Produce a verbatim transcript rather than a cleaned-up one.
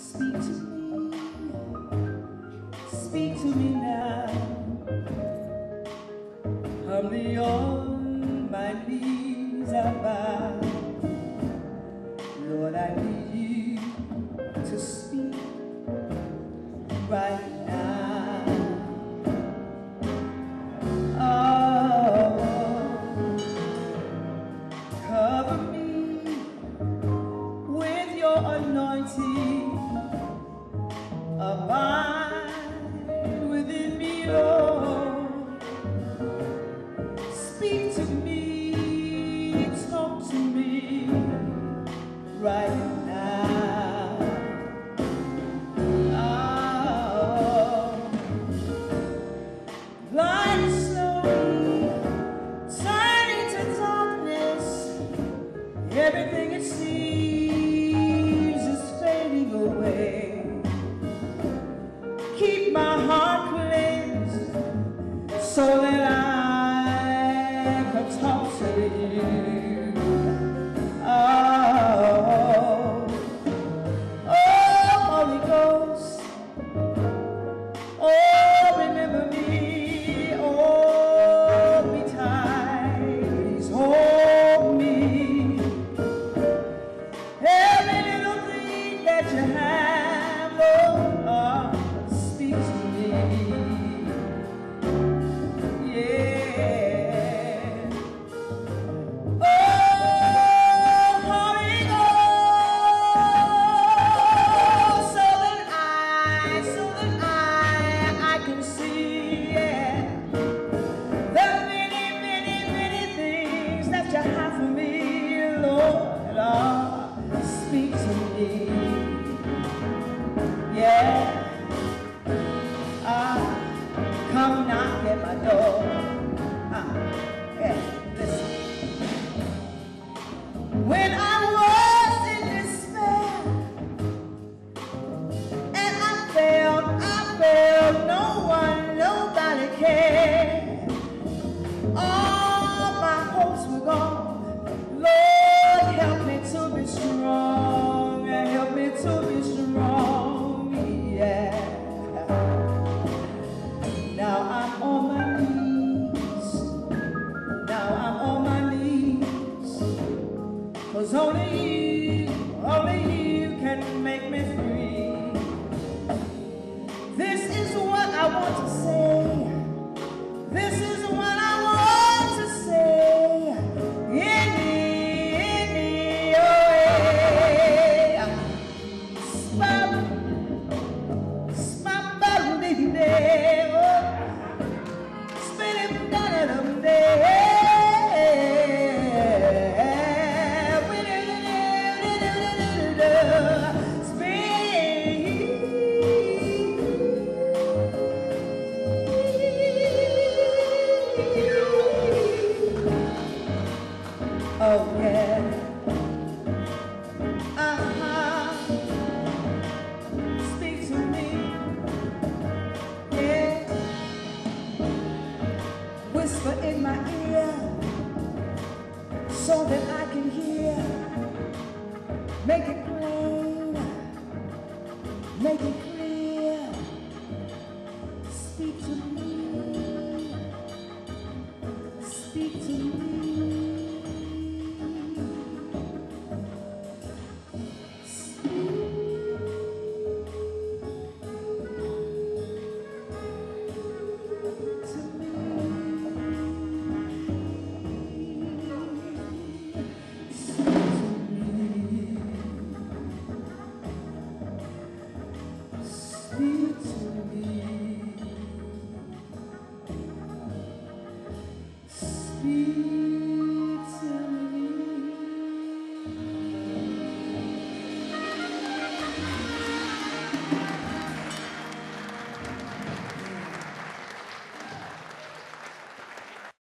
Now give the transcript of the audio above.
Speak to me, speak to me now. Humbly on my knees I bow. Lord, I need you to speak right now. Oh, cover me with your anointing. Abide within me, Lord. Speak to me, talk to me right now. Oh, light is slowly turning to darkness. Everything it seems is fading away. Keep my heart cleansed so that I can talk to you. Oh, oh, Holy Ghost, oh, remember me, hold me tight, hold me. Every little thing that you have, Lord, oh, speak to me, yeah. Oh, Holy Ghost, so that I, so that I, I can see, yeah, the many, many, many things that you have for me, Lord. Oh, speak to me, yeah. Ah, come knock at my door. Ah, yeah, listen. When I was in despair and I failed, I failed, no one, nobody cared. All my hopes were gone. Lord, help me to be strong, help me to be strong, yeah. Now I'm on my knees, now I'm on my knees, 'cause only you, only you can make me free. This is what I want to say, this is what I want to say, in me, in me, oh yeah. Smile, smile, baby, baby. Oh yeah. Uh-huh. Speak to me. Yeah. Whisper in my ear so that I can hear. Make it plain. Make it clear.